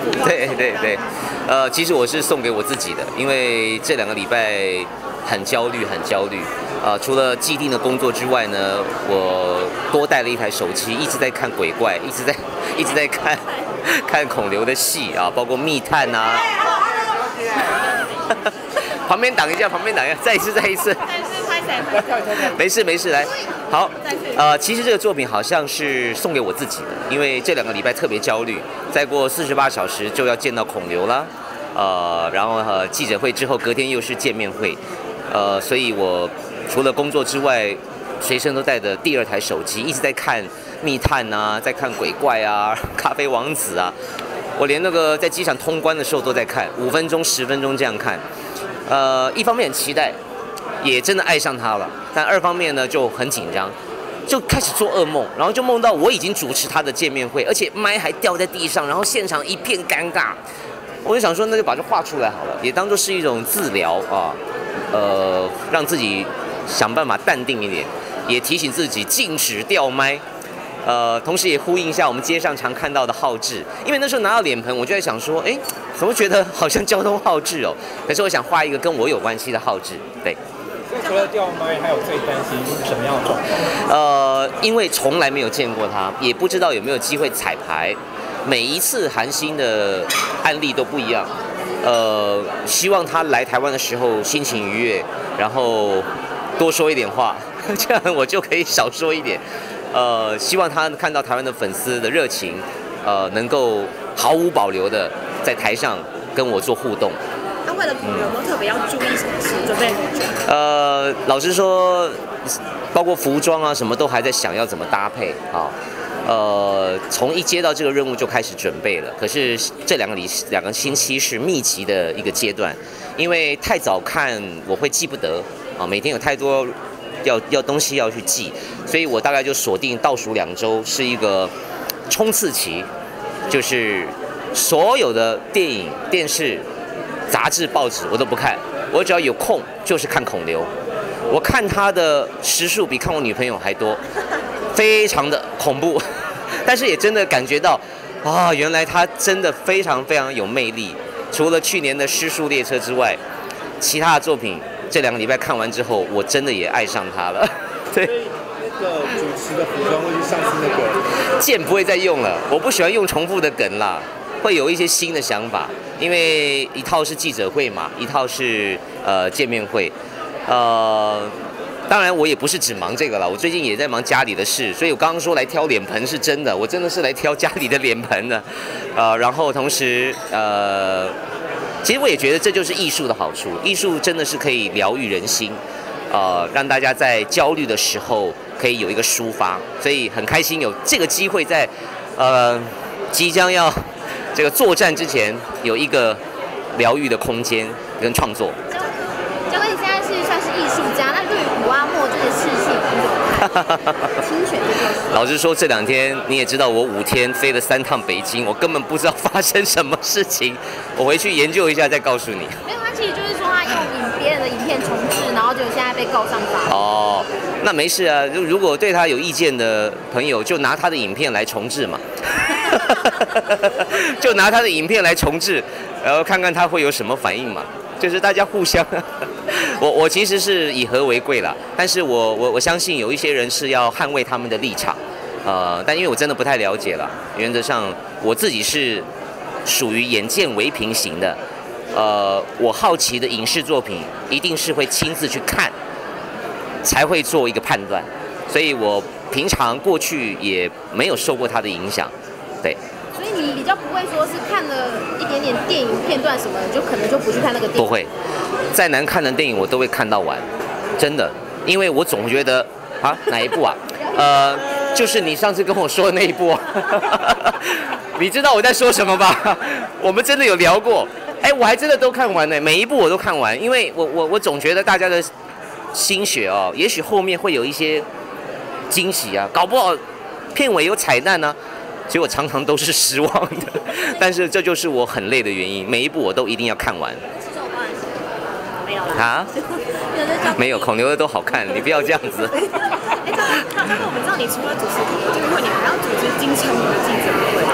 对对对，其实我是送给我自己的，因为这2个礼拜很焦虑，很焦虑。除了既定的工作之外呢，我多带了一台手机，一直在看鬼怪，一直在看孔刘的戏啊，包括密探啊。旁边挡一下，再一次。没事，来，好，其实这个作品好像是送给我自己的，因为这2个礼拜特别焦虑，再过48小时就要见到孔刘啦，然后记者会之后隔天又是见面会，所以我除了工作之外，随身都带着第2台手机，一直在看密探啊，在看鬼怪啊，咖啡王子啊，我连那个在机场通关的时候都在看，5分钟、10分钟这样看。一方面很期待，也真的爱上他了，但2方面呢就很紧张，就开始做噩梦，然后就梦到我已经主持他的见面会，而且麦还掉在地上，然后现场一片尴尬。我就想说，那就把这画出来好了，也当作是一种治疗啊，让自己想办法淡定一点，也提醒自己禁止掉麦。同时也呼应一下我们街上常看到的浩志，因为那时候拿到脸盆，我就在想说，怎么觉得好像交通浩志哦？可是我想画一个跟我有关系的浩志，对。 所以除了掉麦，还有最担心什么样的状况？ 因为从来没有见过他，也不知道有没有机会彩排，每一次韩星的案例都不一样。希望他来台湾的时候心情愉悦，然后多说一点话，这样我就可以少说一点。希望他看到台湾的粉丝的热情，能够毫无保留的在台上跟我做互动。 那为了孔刘，有没有特别要注意什么事？准备很久。 老实说，包括服装啊什么都还在想要怎么搭配啊。从一接到这个任务就开始准备了。可是这2个星期是密集的一个阶段，因为太早看我会记不得啊，每天有太多。要东西要去记，所以我大概就锁定倒数2周是一个冲刺期，就是所有的电影、电视、杂志、报纸我都不看，我只要有空就是看孔刘。我看他的时数比看我女朋友还多，非常的恐怖，但是也真的感觉到啊，原来他真的非常非常有魅力。除了去年的《失速列车》之外，其他的作品。这2个礼拜看完之后，我真的也爱上他了。对， 那个主持的服装会是上次那个剑不会再用了，我不喜欢用重复的梗啦，会有一些新的想法。因为一套是记者会嘛，一套是见面会。当然我也不是只忙这个了，我最近也在忙家里的事，所以我刚刚说来挑脸盆是真的，我真的是来挑家里的脸盆的。然后同时其实我也觉得这就是艺术的好处，艺术真的是可以疗愈人心，让大家在焦虑的时候可以有一个抒发，所以很开心有这个机会在即将要这个作战之前有一个疗愈的空间跟创作。 教官，你现在算是艺术家，那对于古阿莫这件事情，侵权这件事， 老实说，这2天你也知道，我5天飞了3趟北京，我根本不知道发生什么事情。我回去研究一下再告诉你。 没有，他其实就是说他用别人的影片重制，然后就现在被告上法庭。 哦，那没事啊，如果对他有意见的朋友，就拿他的影片来重制嘛，就拿他的影片来重制，然后看看他会有什么反应嘛。就是大家互相，我其实是以和为贵啦，但是我相信有一些人是要捍卫他们的立场，但因为我真的不太了解了，原则上我自己是属于眼见为凭型的，我好奇的影视作品一定是会亲自去看，才会做一个判断，所以我平常过去也没有受过他的影响，对。 所以你比较不会说是看了一点点电影片段什么的，就可能就不去看那个电影。 不会，再难看的电影我都会看到完，真的，因为我总觉得啊哪一部啊，就是你上次跟我说的那一部，你知道我在说什么吧？我们真的有聊过，我还真的都看完呢，每一部我都看完，因为我总觉得大家的心血哦，也许后面会有一些惊喜啊，搞不好片尾有彩蛋呢。所以我常常都是失望的，但是这就是我很累的原因，每一部我都一定要看完。 没有啦。 啊？没有，孔刘的都好看，你不要这样子。 教授，我们知道你除了主持孔刘这个会，你还要主持金城武的记者会。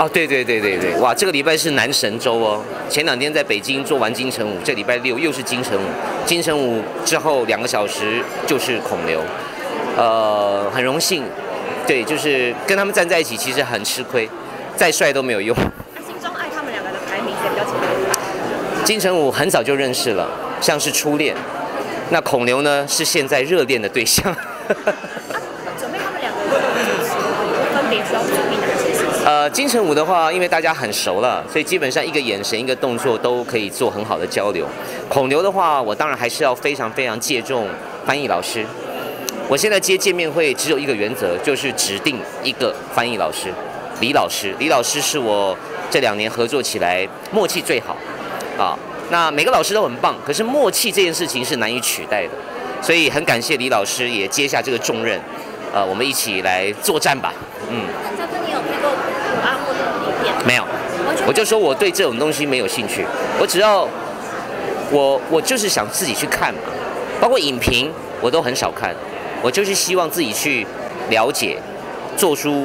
哦，对，哇，这个礼拜是男神周哦。前2天在北京做完金城武，这礼拜6又是金城武。金城武之后2个小时就是孔刘，很荣幸，对，就是跟他们站在一起，其实很吃亏，再帅都没有用。 心中爱他们2个的排名谁比较前面？ 金城武很早就认识了，像是初恋。那孔刘呢，是现在热恋的对象。 准备他们2个分别需要注意哪些事情？ 金城武的话，因为大家很熟了，所以基本上一个眼神、一个动作都可以做很好的交流。孔刘的话，我当然还是要非常借重翻译老师。我现在接见面会只有一个原则，就是指定一个翻译老师，李老师。李老师是我这2年合作起来默契最好啊。那每个老师都很棒，可是默契这件事情是难以取代的，所以很感谢李老师也接下这个重任，我们一起来作战吧。 教哥，你有看过古阿莫的影片？ 没有，我就说我对这种东西没有兴趣，我只要我就是想自己去看嘛，包括影评我都很少看，我就是希望自己去了解，做出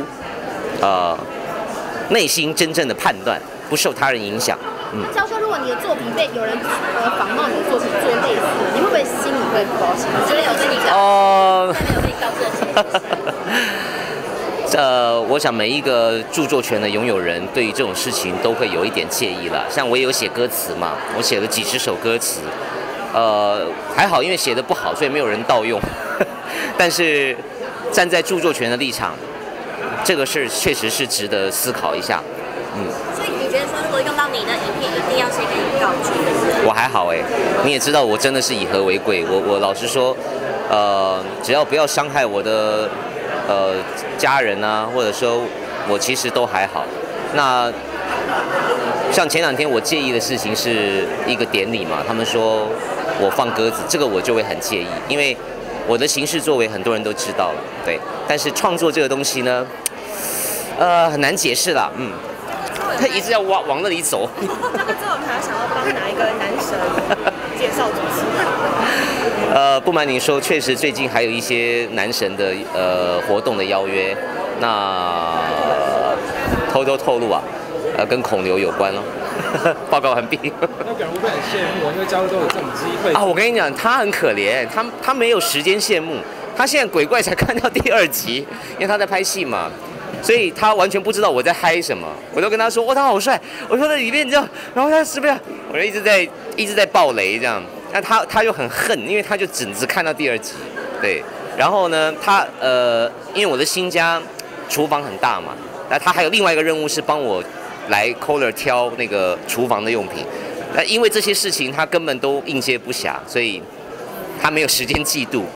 内心真正的判断，不受他人影响。 教授，如果你的作品被有人仿冒你的作品做类似，你会不会心里会不高兴？你觉得有对你没有被告知的情形？ 我想每一个著作权的拥有人对于这种事情都会有一点介意啦。像我也有写歌词嘛，我写了几十首歌词，还好，因为写得不好，所以没有人盗用。但是站在著作权的立场，这个事确实是值得思考一下。 所以你觉得说，如果用到你的影片，一定要先给你告知？ 我还好你也知道我真的是以和为贵。我老实说，只要不要伤害我的家人啊，或者说我其实都还好。那像前2天我介意的事情是一个典礼嘛，他们说我放鸽子，这个我就会很介意，因为我的行事作为很多人都知道了，对。但是创作这个东西呢，很难解释啦，他一直要往那里走。 那个之后我们还想要帮哪一个男神介绍主持？ 不瞒您说，确实最近还有一些男神的活动的邀约，那透露啊，跟孔刘有关了。报告完毕。 那感觉会很羡慕，因为教授都有这种机会啊！我跟你讲，他很可怜，他没有时间羡慕，他现在鬼怪才看到第2集，因为他在拍戏嘛。所以他完全不知道我在嗨什么，我都跟他说，哇，他好帅，我说在里面你知道，然后他是不是？我就一直在爆雷这样，那他又很恨，因为他就只看到第2集，对，然后呢，因为我的新家厨房很大嘛，那他还有另外一个任务是帮我来 Kohler 挑那个厨房的用品，那因为这些事情他根本都应接不暇，所以他没有时间嫉妒。